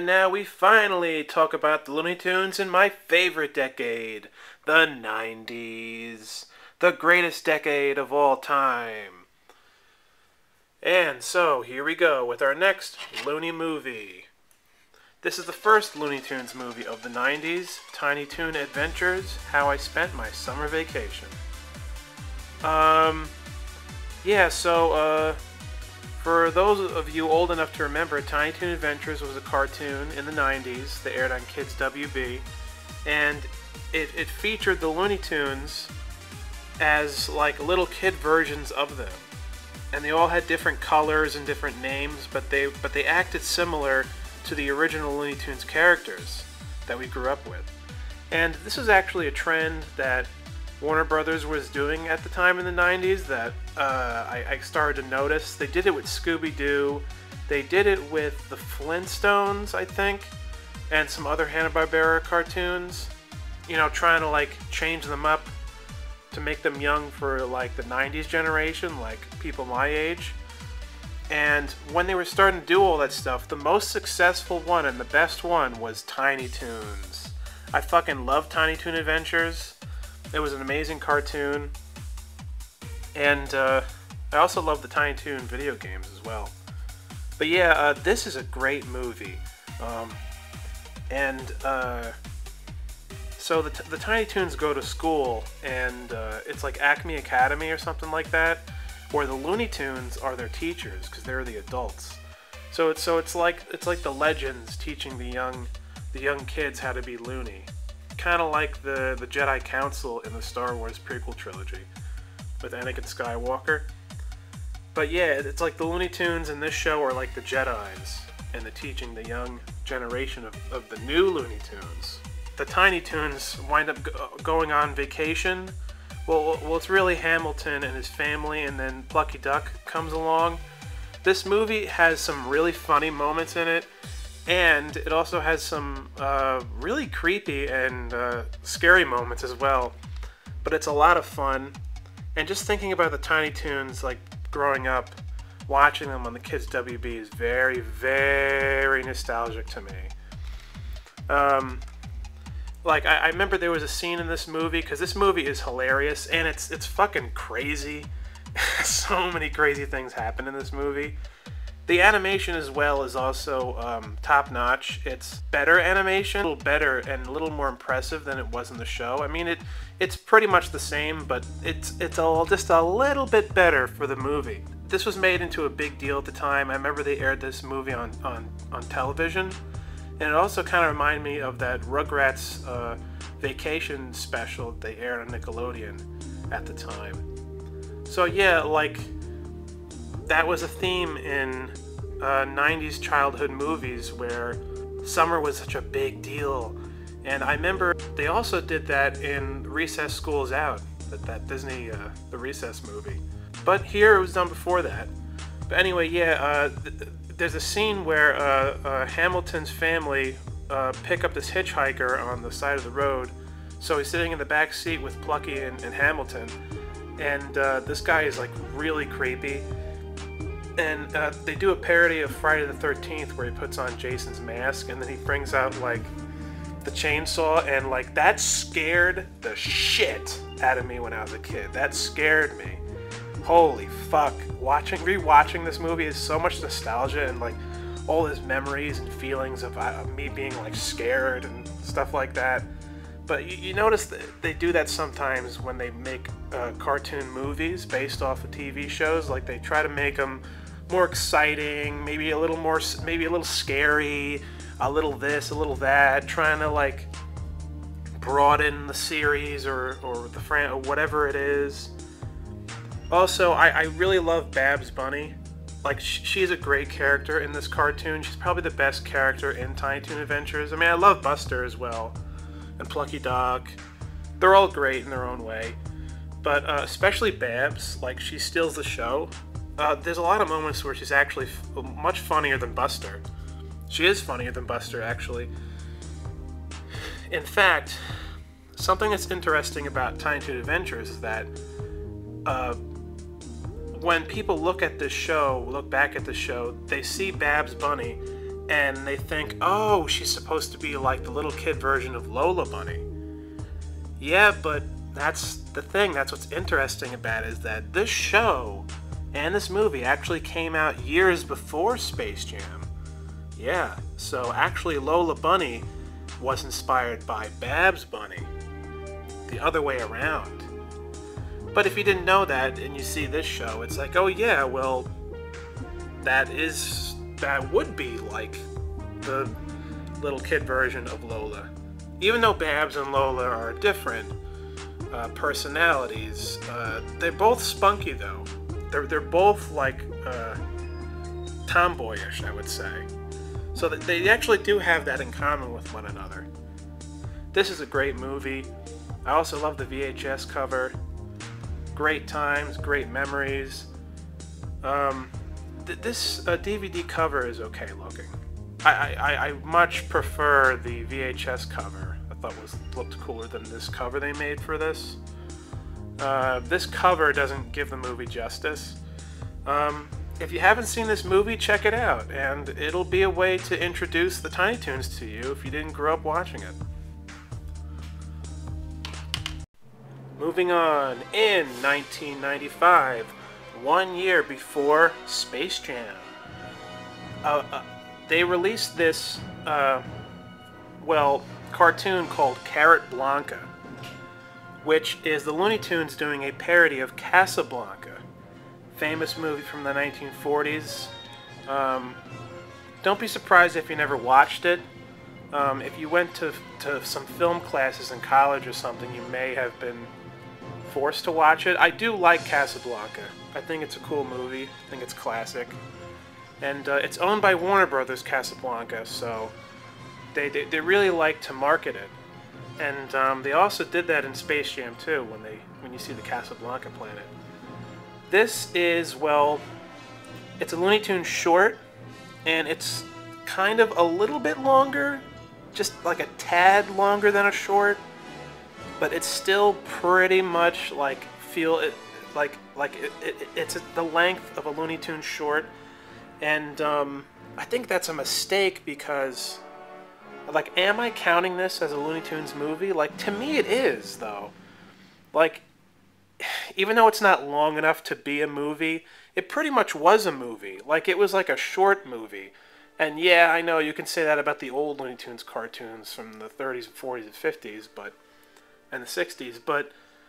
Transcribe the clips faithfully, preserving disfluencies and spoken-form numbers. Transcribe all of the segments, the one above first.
And now we finally talk about the Looney Tunes in my favorite decade, the nineties. The greatest decade of all time. And so, here we go with our next Looney movie. This is the first Looney Tunes movie of the nineties, Tiny Toon Adventures, How I Spent My Summer Vacation. Um, yeah, so, uh... for those of you old enough to remember, Tiny Toon Adventures was a cartoon in the nineties that aired on Kids W B, and it, it featured the Looney Tunes as like little kid versions of them, and they all had different colors and different names, but they but they acted similar to the original Looney Tunes characters that we grew up with. And this is actually a trend that Warner Brothers was doing at the time in the nineties that uh, I, I started to notice. They did it with Scooby-Doo, they did it with the Flintstones, I think, and some other Hanna-Barbera cartoons, you know, trying to like change them up to make them young for like the nineties generation, like people my age. And when they were starting to do all that stuff, the most successful one and the best one was Tiny Toons. I fucking love Tiny Toon Adventures. It was an amazing cartoon, and uh, I also love the Tiny Toon video games as well. But yeah, uh, this is a great movie, um, and uh, so the, t the Tiny Toons go to school, and uh, it's like Acme Academy or something like that, where the Looney Tunes are their teachers because they're the adults. So it's so it's like it's like the legends teaching the young the young kids how to be loony. Kind of like the, the Jedi Council in the Star Wars prequel trilogy with Anakin Skywalker. But yeah, it's like the Looney Tunes in this show are like the Jedis, and they're teaching the young generation of, of the new Looney Tunes. The Tiny Toons wind up go going on vacation. Well, well, it's really Hamilton and his family, and then Plucky Duck comes along. This movie has some really funny moments in it, and it also has some uh, really creepy and uh, scary moments as well. But it's a lot of fun. And just thinking about the Tiny Toons, like growing up, watching them on the Kids W B is very, very nostalgic to me. Um, like I, I remember there was a scene in this movie, because this movie is hilarious and it's it's fucking crazy. So many crazy things happen in this movie. The animation as well is also um, top-notch. It's better animation, a little better and a little more impressive than it was in the show. I mean, it it's pretty much the same, but it's it's all just a little bit better for the movie. This was made into a big deal at the time. I remember they aired this movie on, on, on television, and it also kind of reminded me of that Rugrats uh, vacation special they aired on Nickelodeon at the time. So yeah, like, that was a theme in uh, nineties childhood movies where summer was such a big deal. And I remember they also did that in Recess School's Out, that, that Disney, uh, the Recess movie. But here it was done before that. But anyway, yeah, uh, th there's a scene where uh, uh, Hamilton's family uh, pick up this hitchhiker on the side of the road. So he's sitting in the back seat with Plucky and, and Hamilton. And uh, this guy is like really creepy. And uh, they do a parody of Friday the thirteenth where he puts on Jason's mask and then he brings out like the chainsaw, and like that scared the shit out of me when I was a kid. That scared me. Holy fuck. Watching, rewatching this movie is so much nostalgia and like all his memories and feelings of uh, me being like scared and stuff like that. But you, you notice that they do that sometimes when they make uh, cartoon movies based off of T V shows. Like they try to make them more exciting, maybe a little more, maybe a little scary, a little this, a little that, trying to like broaden the series or, or the fran or whatever it is. Also, I, I really love Babs Bunny. Like, sh she's a great character in this cartoon. She's probably the best character in Tiny Toon Adventures. I mean, I love Buster as well, and Plucky Duck. They're all great in their own way. But uh, especially Babs, like, she steals the show. Uh, there's a lot of moments where she's actually f much funnier than Buster. She is funnier than Buster, actually. In fact, something that's interesting about Tiny Toon Adventures is that uh, when people look at this show, look back at the show, they see Babs Bunny and they think, oh, she's supposed to be like the little kid version of Lola Bunny. Yeah, but that's the thing. That's what's interesting about it, is that this show and this movie actually came out years before Space Jam. Yeah, so actually Lola Bunny was inspired by Babs Bunny. The other way around. But if you didn't know that and you see this show, it's like, oh yeah, well, that is, that would be like the little kid version of Lola. Even though Babs and Lola are different uh, personalities, uh, they're both spunky though. They're, they're both like uh, tomboyish, I would say. So that they actually do have that in common with one another. This is a great movie. I also love the V H S cover. Great times, great memories. Um, th this uh, D V D cover is okay looking. I, I, I much prefer the V H S cover. I thought was looked cooler than this cover they made for this. Uh, this cover doesn't give the movie justice. Um, if you haven't seen this movie, check it out, and it'll be a way to introduce the Tiny Toons to you if you didn't grow up watching it. Moving on, in nineteen ninety-five, one year before Space Jam, uh, uh, they released this, uh, well, cartoon called Carrot Blanca, which is the Looney Tunes doing a parody of Casablanca, famous movie from the nineteen forties. Um, don't be surprised if you never watched it. Um, if you went to, to some film classes in college or something, you may have been forced to watch it. I do like Casablanca. I think it's a cool movie. I think it's classic. And uh, it's owned by Warner Brothers, Casablanca, so they, they, they really like to market it. And um, they also did that in Space Jam too, when they when you see the Casablanca planet. This is, well, it's a Looney Tunes short, and it's kind of a little bit longer, just like a tad longer than a short, but it's still pretty much like feel it like like it, it, it's the length of a Looney Tunes short, and um, I think that's a mistake because, like, am I counting this as a Looney Tunes movie? Like, to me it is, though. Like, even though it's not long enough to be a movie, it pretty much was a movie. Like, it was like a short movie. And yeah, I know you can say that about the old Looney Tunes cartoons from the thirties and forties and fifties, but and the sixties, but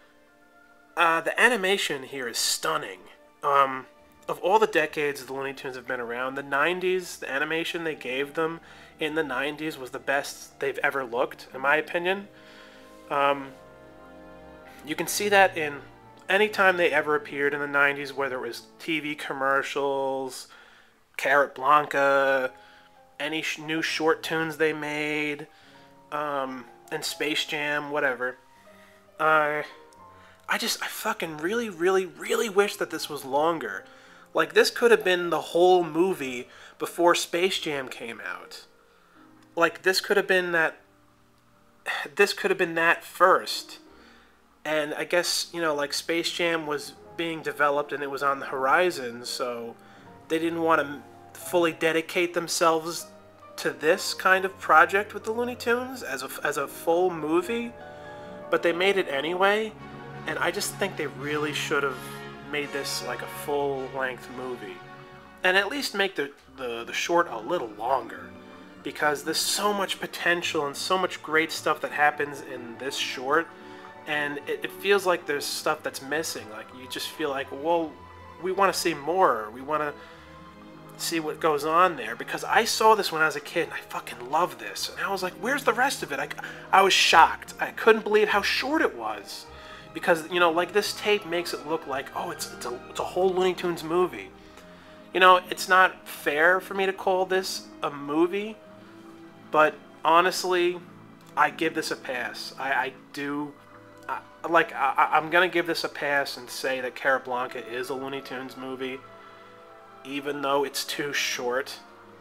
uh, the animation here is stunning. Um, of all the decades the Looney Tunes have been around, the nineties, the animation they gave them in the nineties was the best they've ever looked, in my opinion. Um, you can see that in any time they ever appeared in the nineties, whether it was T V commercials, Carrot Blanca, any sh new short tunes they made, um, and Space Jam, whatever. Uh, I just, I fucking really, really, really wish that this was longer. Like, this could have been the whole movie before Space Jam came out. Like, this could have been that, this could have been that first. And I guess, you know, like, Space Jam was being developed and it was on the horizon, so they didn't want to fully dedicate themselves to this kind of project with the Looney Tunes as a, as a full movie. But they made it anyway, and I just think they really should have made this like a full-length movie. And at least make the, the, the short a little longer, because there's so much potential and so much great stuff that happens in this short, and it, it feels like there's stuff that's missing. Like, you just feel like, well, we want to see more. We want to see what goes on there, because I saw this when I was a kid and I fucking loved this, and I was like, where's the rest of it? I, I was shocked. I couldn't believe how short it was, because, you know, like, this tape makes it look like, oh, it's, it's, a, it's a whole Looney Tunes movie. You know, it's not fair for me to call this a movie, but honestly, I give this a pass. I, I do, I, like, I, I'm gonna give this a pass and say that Carrot Blanca is a Looney Tunes movie, even though it's too short.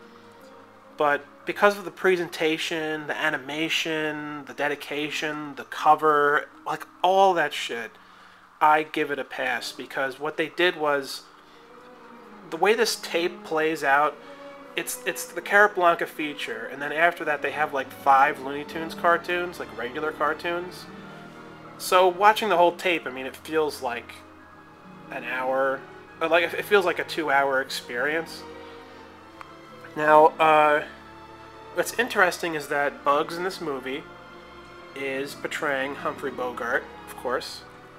But because of the presentation, the animation, the dedication, the cover, like all that shit, I give it a pass, because what they did was, the way this tape plays out, it's it's the Carrot Blanca feature, and then after that they have like five Looney Tunes cartoons, like regular cartoons. So watching the whole tape, I mean, it feels like an hour, or like it feels like a two-hour experience. Now, uh, what's interesting is that Bugs in this movie is portraying Humphrey Bogart, of course.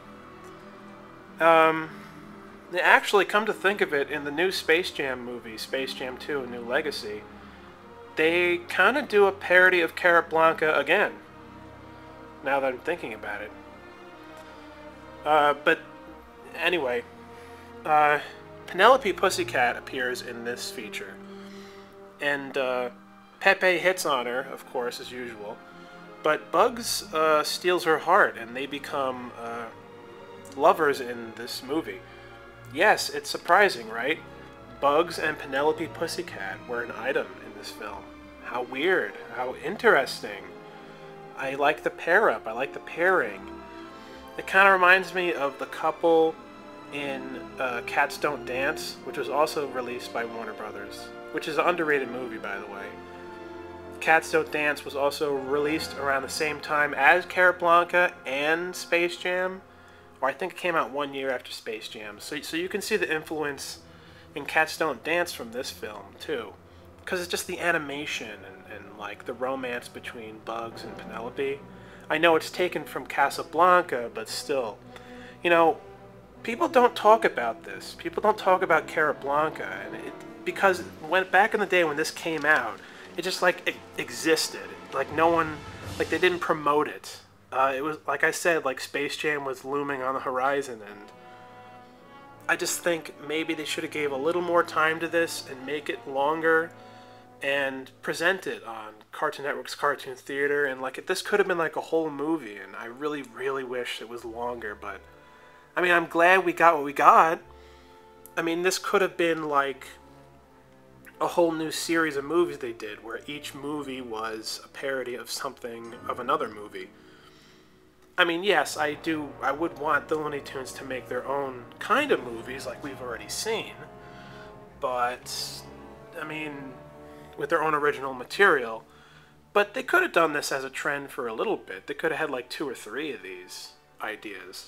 Um, they actually, come to think of it, in the new Space Jam movie, Space Jam two: A New Legacy, they kind of do a parody of Carrot Blanca again, now that I'm thinking about it. Uh, but anyway, uh, Penelope Pussycat appears in this feature, and uh, Pepe hits on her, of course, as usual. But Bugs uh, steals her heart, and they become uh, lovers in this movie. Yes, it's surprising, right? Bugs and Penelope Pussycat were an item in this film. How weird. How interesting. I like the pair-up. I like the pairing. It kind of reminds me of the couple in uh, Cats Don't Dance, which was also released by Warner Brothers, which is an underrated movie, by the way. Cats Don't Dance was also released around the same time as Carrot Blanca and Space Jam, or I think it came out one year after Space Jam. So, so you can see the influence in Cats Don't Dance from this film, too. Because it's just the animation and, and, like, the romance between Bugs and Penelope. I know it's taken from Casablanca, but still. You know, people don't talk about this. People don't talk about Carrot Blanca, and it, because when back in the day when this came out, it just, like, it existed. Like, no one, like, they didn't promote it. Uh, it was, like I said, like, Space Jam was looming on the horizon, and I just think maybe they should have gave a little more time to this and make it longer and present it on Cartoon Network's Cartoon Theater, and, like, this could have been, like, a whole movie, and I really, really wish it was longer, but, I mean, I'm glad we got what we got. I mean, this could have been, like, a whole new series of movies they did, where each movie was a parody of something of another movie. I mean, yes, I do, I would want the Looney Tunes to make their own kind of movies, like we've already seen, but, I mean, with their own original material. But they could have done this as a trend for a little bit. They could have had like two or three of these ideas.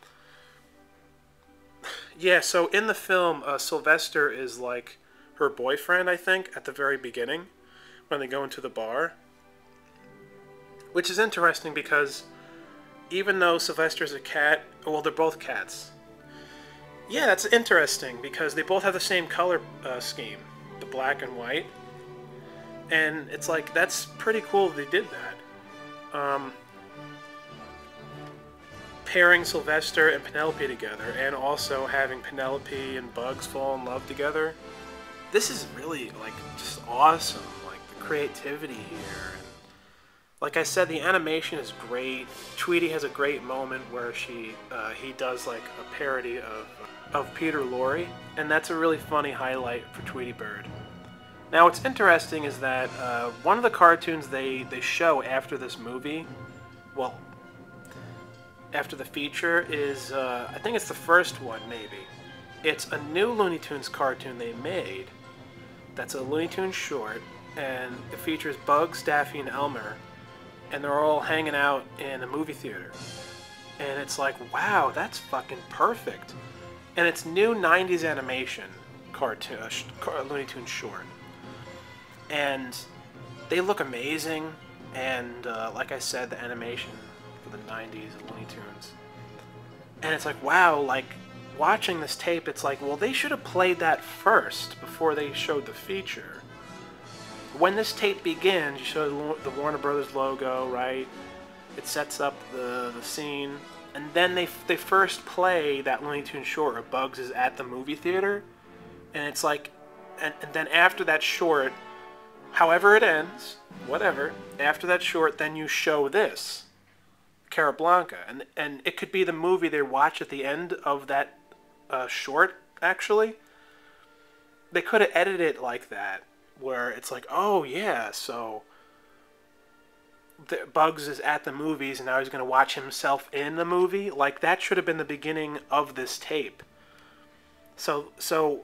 Yeah, so in the film, uh, Sylvester is like her boyfriend, I think, at the very beginning, when they go into the bar. Which is interesting because even though Sylvester's a cat, well, they're both cats. Yeah, that's interesting because they both have the same color uh, scheme, the black and white. And it's like, that's pretty cool they did that. Um, pairing Sylvester and Penelope together, and also having Penelope and Bugs fall in love together. This is really, like, just awesome. Like, the creativity here. And like I said, the animation is great. Tweety has a great moment where she, uh, he does, like, a parody of, of Peter Lorre. And that's a really funny highlight for Tweety Bird. Now, what's interesting is that uh, one of the cartoons they, they show after this movie, well, after the feature, is, uh, I think it's the first one, maybe. It's a new Looney Tunes cartoon they made that's a Looney Tunes short, and it features Bugs, Daffy, and Elmer, and they're all hanging out in a movie theater. And it's like, wow, that's fucking perfect. And it's new nineties animation cartoon, uh, Looney Tunes short. And they look amazing, and uh, like I said, the animation for the nineties of Looney Tunes. And it's like, wow, like, watching this tape, it's like, well, they should have played that first before they showed the feature. When this tape begins, you show the Warner Brothers logo, right? It sets up the, the scene, and then they, they first play that Looney Tunes short where Bugs is at the movie theater, and it's like, and, and then after that short, however it ends, whatever, after that short, then you show this, Carrot Blanca. And, and it could be the movie they watch at the end of that uh, short, actually. They could have edited it like that, where it's like, oh yeah, so the, Bugs is at the movies and now he's going to watch himself in the movie. Like, that should have been the beginning of this tape. So, so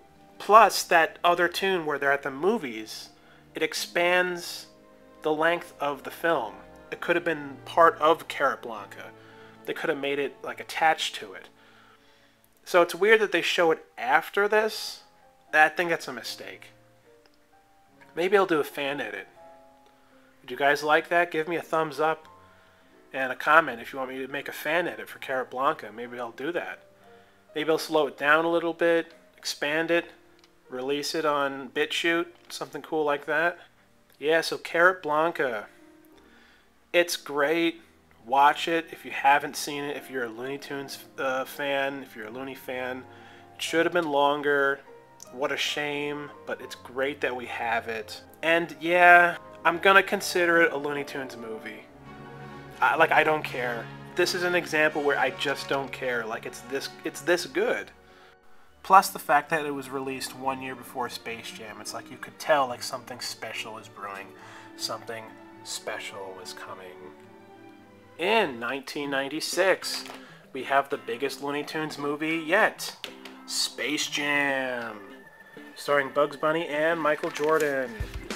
Plus, that other tune where they're at the movies, it expands the length of the film. It could have been part of Carrot Blanca. They could have made it like attached to it. So it's weird that they show it after this. I think that's a mistake. Maybe I'll do a fan edit. Would you guys like that? Give me a thumbs up and a comment if you want me to make a fan edit for Carrot Blanca. Maybe I'll do that. Maybe I'll slow it down a little bit, expand it, release it on BitChute, something cool like that. Yeah, so Carrot Blanca. It's great. Watch it if you haven't seen it, if you're a Looney Tunes uh, fan, if you're a Looney fan. It should have been longer. What a shame, but it's great that we have it. And yeah, I'm gonna consider it a Looney Tunes movie. I, like, I don't care. This is an example where I just don't care. Like, it's this, it's this good. Plus the fact that it was released one year before Space Jam. It's like you could tell like something special is brewing. Something special is coming. In nineteen ninety-six, we have the biggest Looney Tunes movie yet. Space Jam. Starring Bugs Bunny and Michael Jordan.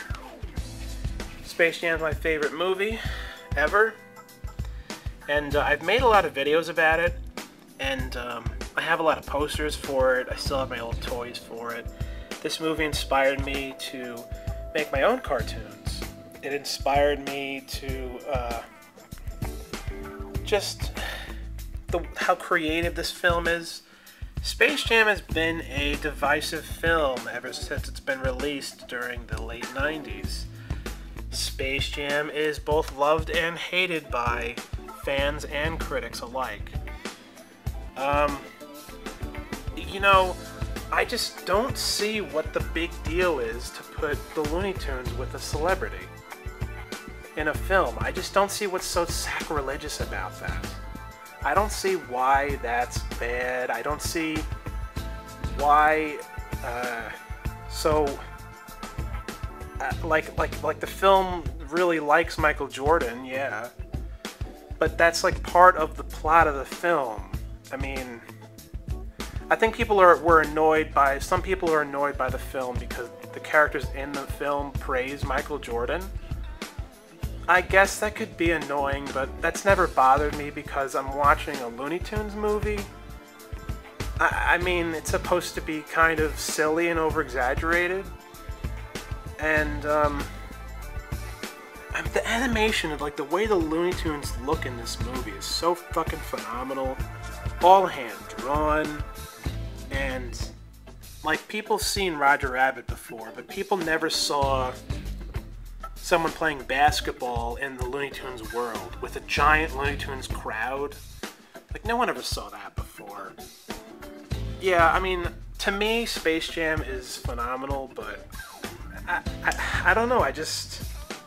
Space Jam is my favorite movie ever. And uh, I've made a lot of videos about it. And um, I have a lot of posters for it. I still have my old toys for it. This movie inspired me to make my own cartoons. It inspired me to uh, just the, how creative this film is. Space Jam has been a divisive film ever since it's been released during the late nineties. Space Jam is both loved and hated by fans and critics alike. Um, you know, I just don't see what the big deal is to put the Looney Tunes with a celebrity in a film. I just don't see what's so sacrilegious about that. I don't see why that's bad. I don't see why, uh, so, uh, like, like, like the film really likes Michael Jordan, yeah, but that's like part of the plot of the film. I mean, I think people are were annoyed by, some people are annoyed by the film because the characters in the film praise Michael Jordan. I guess that could be annoying, but that's never bothered me because I'm watching a Looney Tunes movie. I, I mean, it's supposed to be kind of silly and over-exaggerated. And, um... the animation, of like the way the Looney Tunes look in this movie is so fucking phenomenal. All hand-drawn. And, like, people seen Roger Rabbit before, but people never saw someone playing basketball in the Looney Tunes world with a giant Looney Tunes crowd. Like, no one ever saw that before. Yeah, I mean, to me, Space Jam is phenomenal, but I, I, I don't know, I just...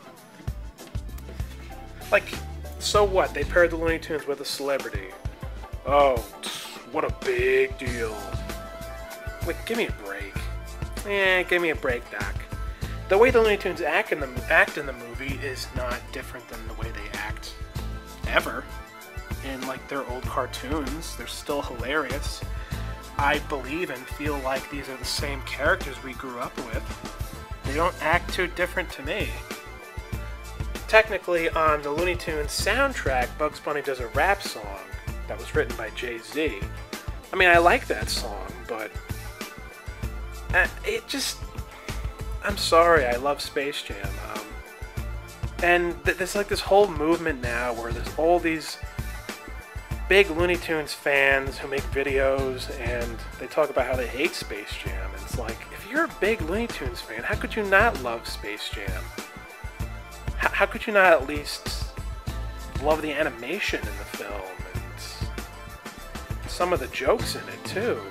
Like, so what? They paired the Looney Tunes with a celebrity. Oh, what a big deal. Like, give me a break. Eh, give me a break, Doc. The way the Looney Tunes act in the act in the movie is not different than the way they act ever in like their old cartoons. They're still hilarious. I believe and feel like these are the same characters we grew up with. They don't act too different to me. Technically, on the Looney Tunes soundtrack, Bugs Bunny does a rap song that was written by Jay-Z. I mean, I like that song, but uh, it just... I'm sorry, I love Space Jam. Um, and th there's like this whole movement now where there's all these big Looney Tunes fans who make videos and they talk about how they hate Space Jam. And it's like, if you're a big Looney Tunes fan, how could you not love Space Jam? H how could you not at least love the animation in the film and some of the jokes in it too?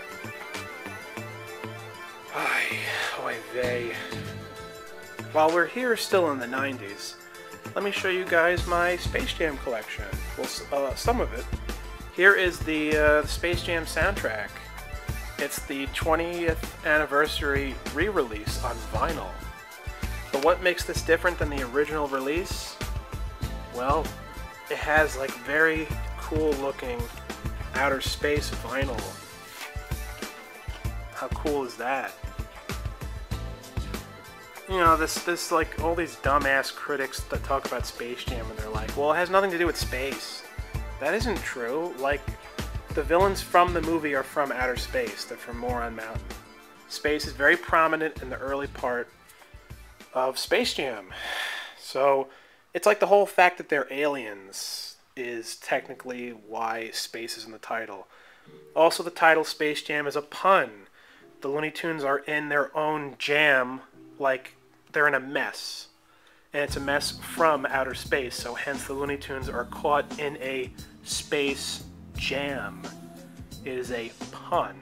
Oy vey. While we're here still in the nineties, let me show you guys my Space Jam collection. Well, uh, some of it. Here is the uh, Space Jam soundtrack. It's the twentieth anniversary re-release on vinyl. But what makes this different than the original release? Well, it has like very cool looking outer space vinyl. How cool is that? You know, this, this, like, all these dumbass critics that talk about Space Jam and they're like, well, it has nothing to do with space. That isn't true. Like, the villains from the movie are from outer space. They're from Moron Mountain. Space is very prominent in the early part of Space Jam. So, it's like the whole fact that they're aliens is technically why space is in the title. Also, the title Space Jam is a pun. The Looney Tunes are in their own jam, like they're in a mess. And it's a mess from outer space, so hence the Looney Tunes are caught in a space jam. It is a pun.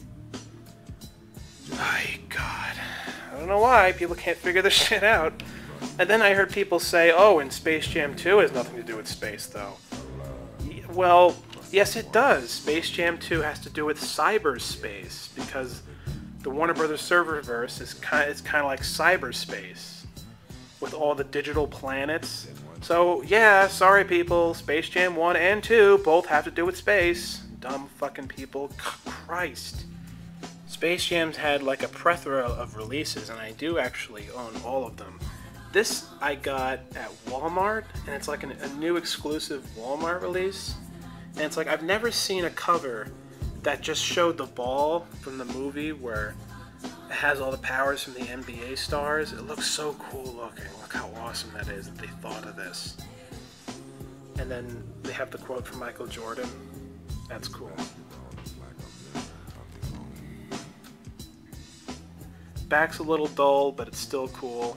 My God. I don't know why people can't figure this shit out. And then I heard people say, oh, and Space Jam two has nothing to do with space, though. Well, yes it does. Space Jam two has to do with cyberspace, because the Warner Brothers Serververse is kind, it's kind of like cyberspace, with all the digital planets. So, yeah, sorry people, Space Jam one and two both have to do with space. Dumb fucking people. Christ. Space Jam's had like a plethora of releases, and I do actually own all of them. This I got at Walmart, and it's like an, a new exclusive Walmart release. And it's like, I've never seen a cover that just showed the ball from the movie where it has all the powers from the N B A stars. It looks so cool looking. Look how awesome that is that they thought of this. And then they have the quote from Michael Jordan. That's cool. Back's a little dull, but it's still cool.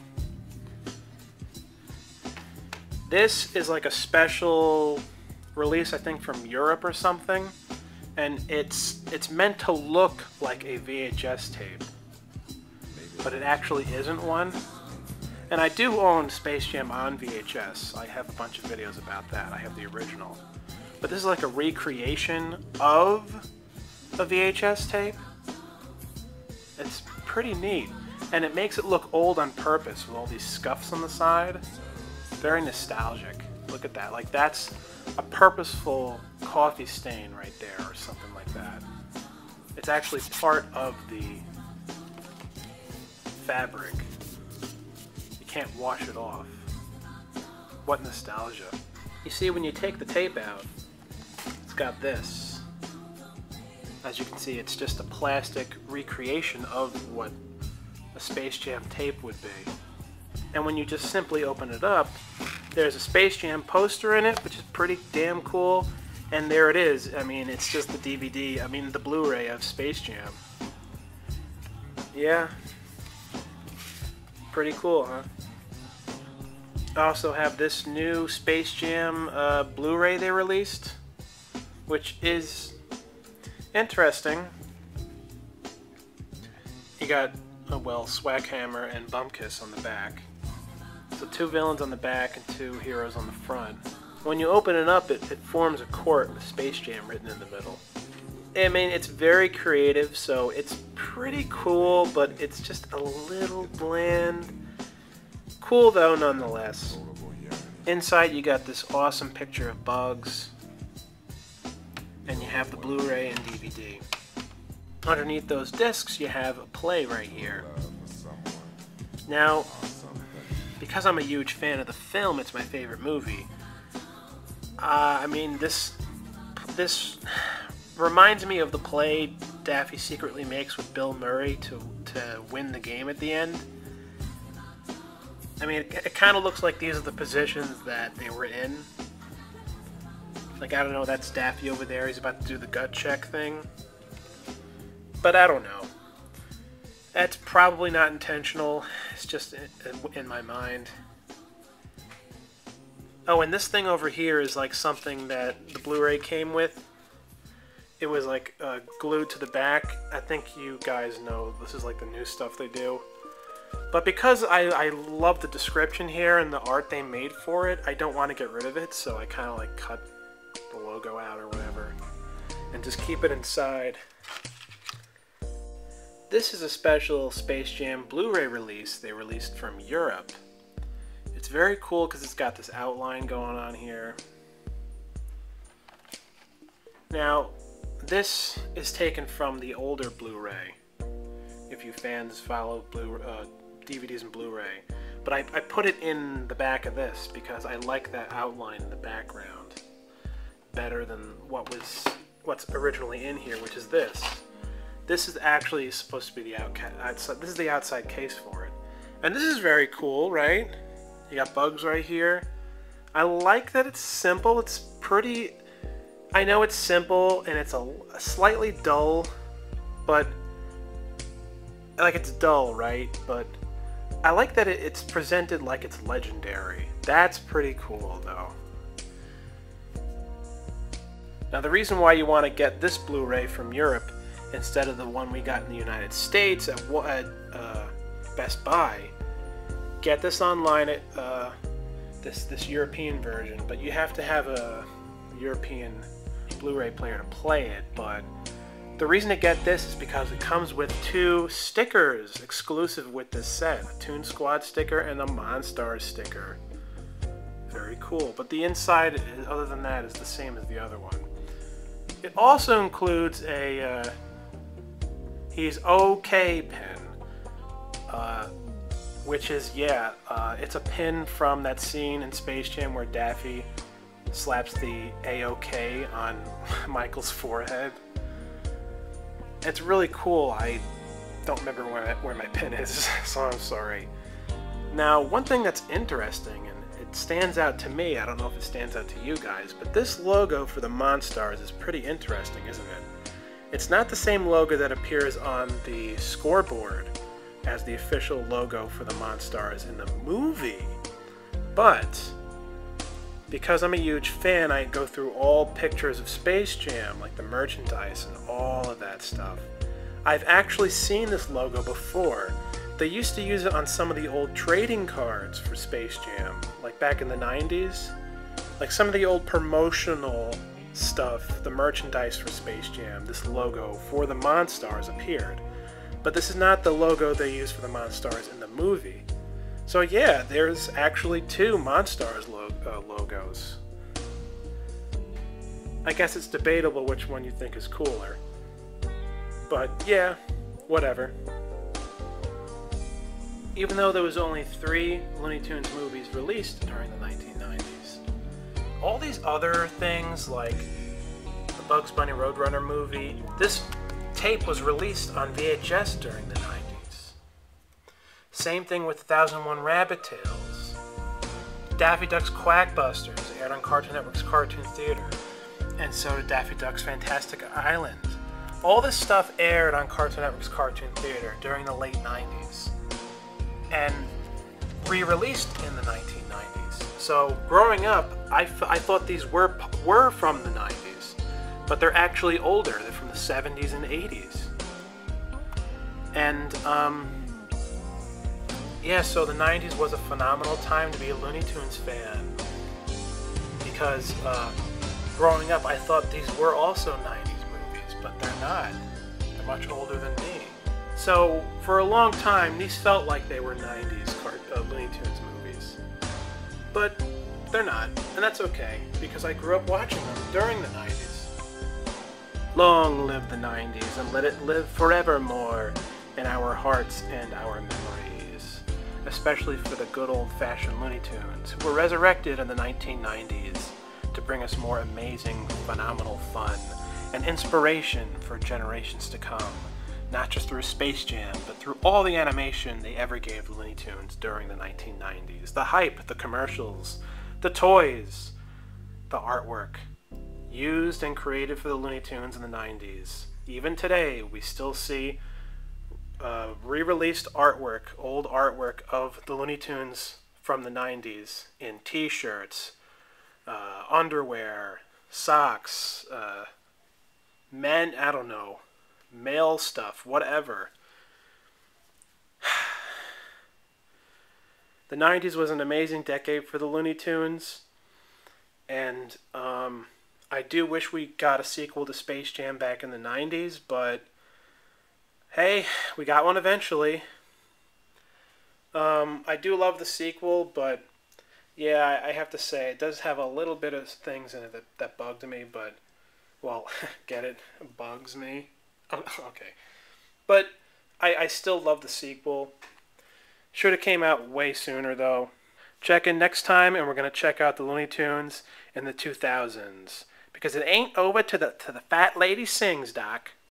This is like a special release, I think, from Europe or something. And it's it's meant to look like a V H S tape, but it actually isn't one. And I do own Space Jam on V H S. I have a bunch of videos about that. I have the original. But this is like a recreation of a V H S tape. It's pretty neat. And it makes it look old on purpose with all these scuffs on the side. Very nostalgic. Look at that. Like, that's a purposeful coffee stain right there or something like that. It's actually part of the fabric. You can't wash it off. What nostalgia. You see, when you take the tape out, it's got this. As you can see, it's just a plastic recreation of what a Space Jam tape would be. And when you just simply open it up, there's a Space Jam poster in it, which is pretty damn cool. And there it is. I mean, it's just the D V D, I mean, the Blu-ray of Space Jam. Yeah. Pretty cool, huh? I also have this new Space Jam uh, Blu-ray they released, which is interesting. You got, oh, well, Swaghammer and Bumkiss on the back. So two villains on the back and two heroes on the front. When you open it up, it, it forms a court with Space Jam written in the middle. I mean, it's very creative, so it's pretty cool, but it's just a little bland. Cool, though, nonetheless. Inside, you got this awesome picture of Bugs, and you have the Blu-ray and D V D. Underneath those discs, you have a play right here. Now, because I'm a huge fan of the film, it's my favorite movie. Uh, I mean, this this reminds me of the play Daffy secretly makes with Bill Murray to, to win the game at the end. I mean, it, it kind of looks like these are the positions that they were in. Like, I don't know, that's Daffy over there. He's about to do the gut check thing. But I don't know. That's probably not intentional. It's just in, in my mind. Oh, and this thing over here is like something that the Blu-ray came with. It was like uh, glued to the back. I think you guys know this is like the new stuff they do. But because I, I love the description here and the art they made for it, I don't want to get rid of it, so I kind of like cut the logo out or whatever and just keep it inside. This is a special Space Jam Blu-ray release they released from Europe. It's very cool because it's got this outline going on here. Now, this is taken from the older Blu-ray, if you fans follow Blu uh, D V Ds and Blu-ray. But I, I put it in the back of this because I like that outline in the background better than what was what's originally in here, which is this. This is actually supposed to be the outside. This is the outside case for it, and this is very cool, right? You got bugs right here. I like that it's simple. It's pretty. I know it's simple and it's a, a slightly dull, but like it's dull, right? But I like that it, it's presented like it's legendary. That's pretty cool, though. Now, the reason why you want to get this Blu-ray from Europe instead of the one we got in the United States at, at uh, Best Buy, get this online at uh, this this European version, but you have to have a European Blu-ray player to play it. But the reason to get this is because it comes with two stickers exclusive with this set, a Toon Squad sticker and a Monstars sticker. Very cool. But the inside, other than that, is the same as the other one. It also includes a uh, He's OK pin, uh, which is, yeah, uh, it's a pin from that scene in Space Jam where Daffy slaps the A-OK on Michael's forehead. It's really cool. I don't remember where, where my pin is, so I'm sorry. Now, one thing that's interesting, and it stands out to me, I don't know if it stands out to you guys, but this logo for the Monstars is pretty interesting, isn't it? It's not the same logo that appears on the scoreboard as the official logo for the Monstars in the movie, but because I'm a huge fan, I go through all pictures of Space Jam, like the merchandise and all of that stuff. I've actually seen this logo before. They used to use it on some of the old trading cards for Space Jam, like back in the nineties. Like some of the old promotional stuff, the merchandise for Space Jam, this logo for the Monstars appeared. But this is not the logo they use for the Monstars in the movie. So yeah, there's actually two Monstars lo uh, logos. I guess it's debatable which one you think is cooler. But yeah, whatever. Even though there was only three Looney Tunes movies released during the nineteen nineties, all these other things like the Bugs Bunny Roadrunner movie, this tape was released on V H S during the nineties. Same thing with one thousand one Rabbit Tales. Daffy Duck's Quackbusters aired on Cartoon Network's Cartoon Theater, and so did Daffy Duck's Fantastic Island. All this stuff aired on Cartoon Network's Cartoon Theater during the late nineties and re-released in the nineteen nineties. So growing up, I, f I thought these were, were from the nineties, but they're actually older. They're from the seventies and eighties. And, um... yeah, so the nineties was a phenomenal time to be a Looney Tunes fan, because uh, growing up I thought these were also nineties movies, but they're not. They're much older than me. So for a long time these felt like they were nineties cart uh, Looney Tunes movies, but they're not, and that's okay, because I grew up watching them during the nineties. Long live the nineties, and let it live forevermore in our hearts and our memories. Especially for the good old-fashioned Looney Tunes, who were resurrected in the nineteen nineties to bring us more amazing, phenomenal fun and inspiration for generations to come, not just through Space Jam, but through all the animation they ever gave the Looney Tunes during the nineteen nineties. The hype, the commercials, the toys, the artwork, used and created for the Looney Tunes in the nineties. Even today, we still see Uh, re-released artwork, old artwork of the Looney Tunes from the nineties in t-shirts, uh, underwear, socks, uh, men, I don't know, male stuff, whatever. The nineties was an amazing decade for the Looney Tunes, and um, I do wish we got a sequel to Space Jam back in the nineties, but hey, we got one eventually. Um, I do love the sequel, but yeah, I, I have to say, it does have a little bit of things in it that, that bugged me, but Well, get it? Bugs me. Oh, okay. But I, I still love the sequel. Should have came out way sooner, though. Check in next time, and we're going to check out the Looney Tunes in the two thousands. Because it ain't over till the, till the fat lady sings, Doc.